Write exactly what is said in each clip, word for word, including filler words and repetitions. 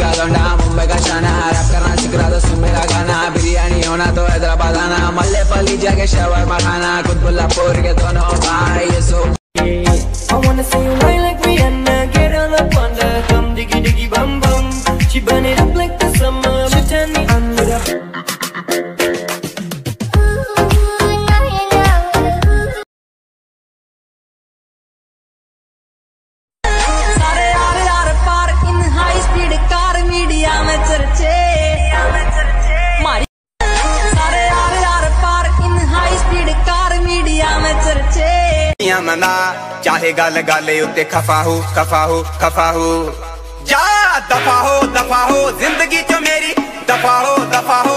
का लौंडा मुंबई का शाना, रैप करना सिखला दो सुन मेरा गाना, बिरयानी होना तो हैदराबाद आना, मल्ले पली जाके शवरमा खाना, कुतुबुल्लापुर के दोनों भाई ये सो I wanna see you ride like Rihanna, get all up on the come diggy diggy bum bum. She burn it up like the summer, she turn me on with her. सारे यार यार पार in high speed car media में चर्चे, मारी सारे यार यार पार in high speed car media में चर्चे। मना चाहे गल गाले उत्ते खफा हो खफा हो खफा हो, जा दफा हो दफा हो जिंदगी चो मेरी दफा हो दफा हो।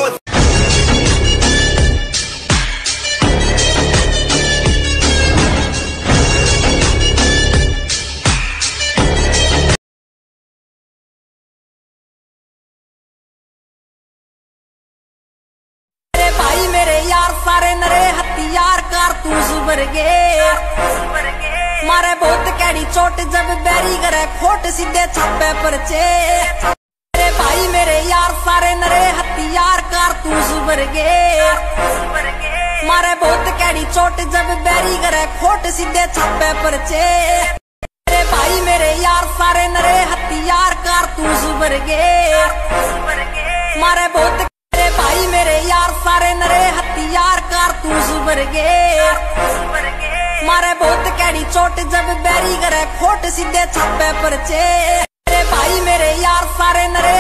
मेरे भाई मेरे यार सारे नरे हथियार कारतूस वर्गे, मारे बहुत कैडी चोट जब बैरी करे खोट सीधे छापे परचे। मेरे भाई मेरे यार सारे नरे हथियार कारतूस वर्गे, मारे बहुत कैडी चोट जब बैरी करे खोट सीधे छापे परचे। मेरे भाई मेरे यार सारे नरे हथियार कारतूस वर्गे, मारे बहुत मेरे भाई मेरे यार सारे नरे हथियार कारतूस वर्गे, मारे बहुत कैडी चोट जब बैरी करे खोट सीधे छापे परचे। मेरे भाई मेरे यार सारे नरे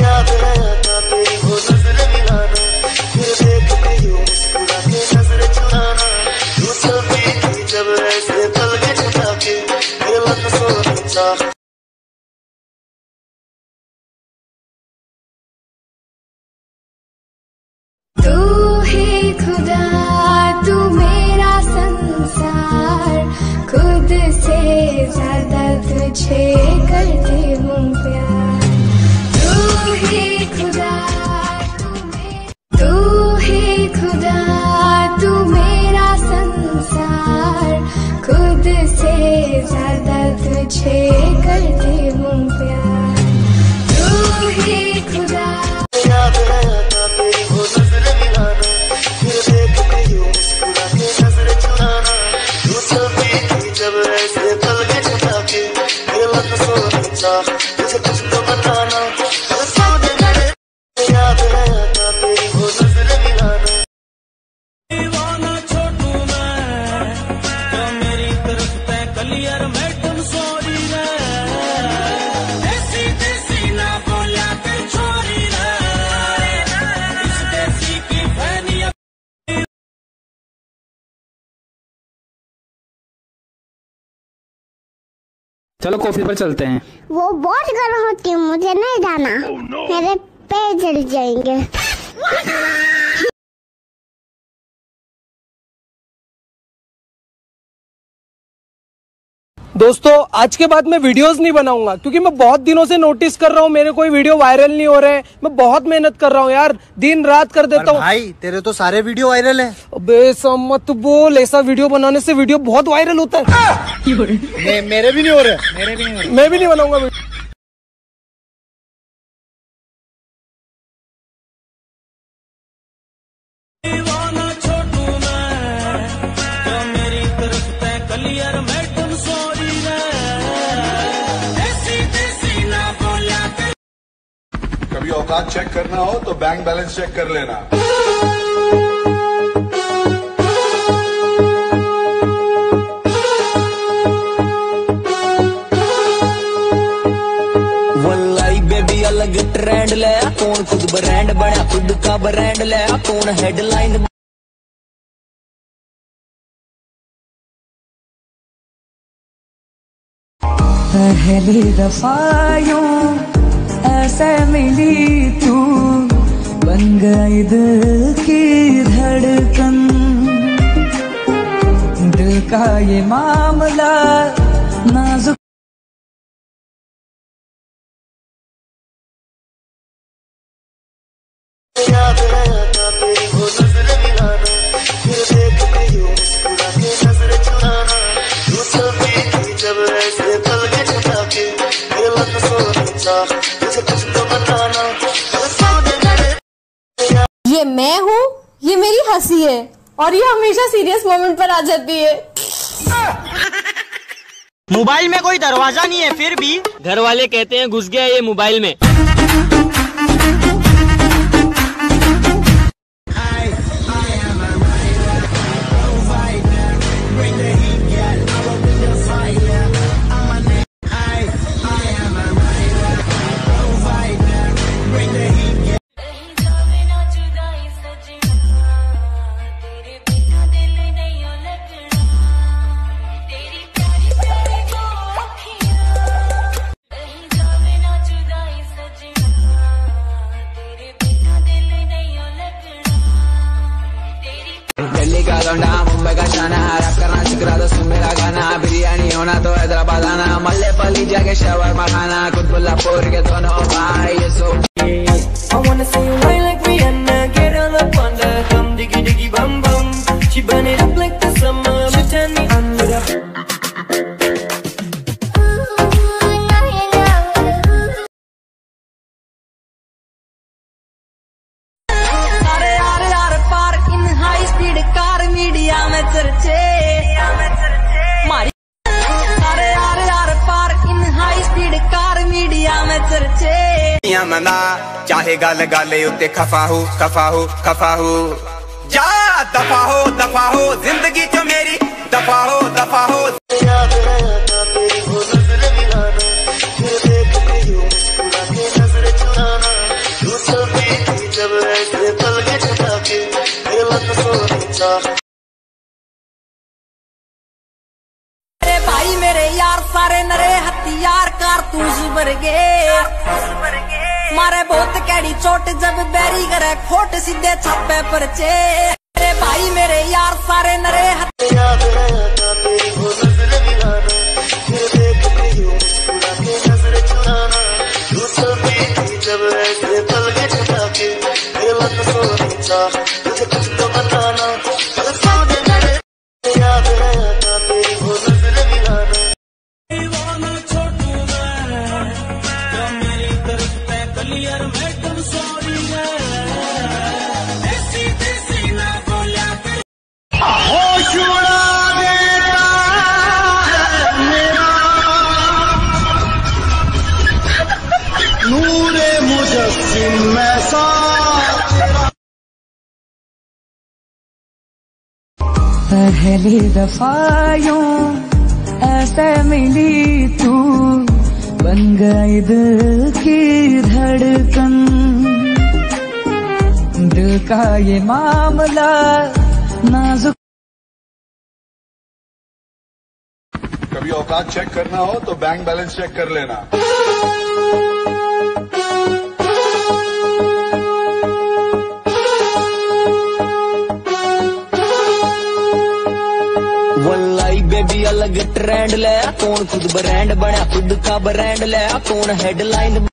तू ही खुदा तू मेरा संसार, खुद से ज्यादा तुझे करती हूँ प्यार। तू ही खुदा तू मेरा तू ही खुदा तू मेरा संसार, खुद से ज्यादा तुझे करती हूँ प्यार। तू ही खुदा चलो कॉफी पर चलते हैं। वो बहुत गर्म होती है, मुझे नहीं जाना। oh, no. मेरे पैर जल जाएंगे। दोस्तों आज के बाद मैं वीडियोस नहीं बनाऊंगा, क्योंकि मैं बहुत दिनों से नोटिस कर रहा हूँ मेरे कोई वीडियो वायरल नहीं हो रहे हैं। मैं बहुत मेहनत कर रहा हूँ यार, दिन रात कर देता हूँ। भाई तेरे तो सारे वीडियो वायरल हैं। अबे ऐसा मत बोल, ऐसा वीडियो बनाने से वीडियो बहुत वायरल होता है। मे, मेरे भी नहीं हो रहे, मेरे भी नहीं हो रहे। मैं भी नहीं बनाऊंगा वीडियो। कभी औकात चेक करना हो तो बैंक बैलेंस चेक कर लेना। वल्लाई बेबी अलग ट्रेंड ले, कौन खुद ब्रांड बना खुद का ब्रांड ले, कौन हेडलाइन पहली दफा यूं ऐसे मिली तू, बन गई दिल की धड़कन, दिल का ये मामला नाजुक जब ऐसे पल के छटा के दिल को सोचा तुझे कुछ तो होती है और ये हमेशा सीरियस मोमेंट पर आ जाती है। मोबाइल में कोई दरवाजा नहीं है फिर भी घर वाले कहते हैं घुस गया ये मोबाइल में। दिल्ली का लौंडा मुंबई का शाना, रैप करना सिखा दो सुन मेरा गाना, बिरयानी होना तो हैदराबाद आना, मल्ले पली जाके शवरमा खाना, कुतुबुल्लापुर के दोनों भाई ये सो। I wanna see you right like Rihanna, get all up on the come diggy diggy bum bum, she burn it up like the summer, she turn me on with her. Media में चर्चे मारी सारे यार यार पार in high speed car media में चर्चे मना चाहे गल गल उत्ते खफा हो खफा हो खफा हो जा दफा हो दफा हो जिंदगी चो मेरी दफा हो दफा हो। मेरे भाई मेरे यार सारे नरे हथियार कारतूस वर्गे, मारे बहुत कैडी चोट जब बैरी करे खोट सीधे छापे परचे। मेरे भाई मेरे यार सारे नरे पहली दफा यूं ऐसे मिली तू, बन गई दिल की धड़कन, दिल का ये मामला नाजुक। कभी औकात चेक करना हो तो बैंक बैलेंस चेक कर लेना। बेबी अलग ट्रेंड ले, कौन खुद ब्रांड बना खुद का ब्रांड ले, कौन हेडलाइन